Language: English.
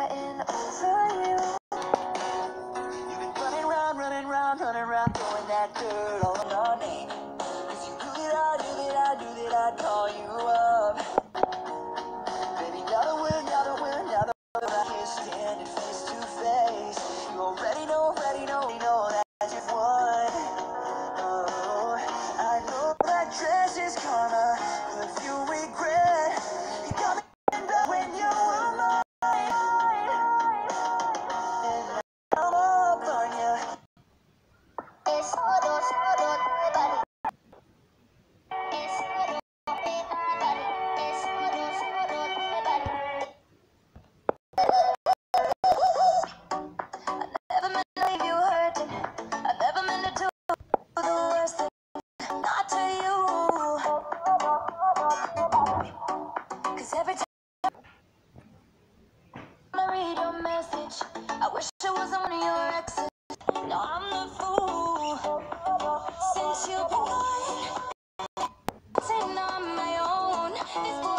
getting over you. You've been running round, throwing that dirt all on our name. If you knew that I'd call you up. Baby, now that we're here standing face to face, you already know that you've won. Oh, I know that dress is karma, but you regret. You got me back when you were mine. And now I'm up on you. Every time I read your message, I wish I wasn't one of your exes. No, I'm the fool. Since you've been gone, I've been on my own.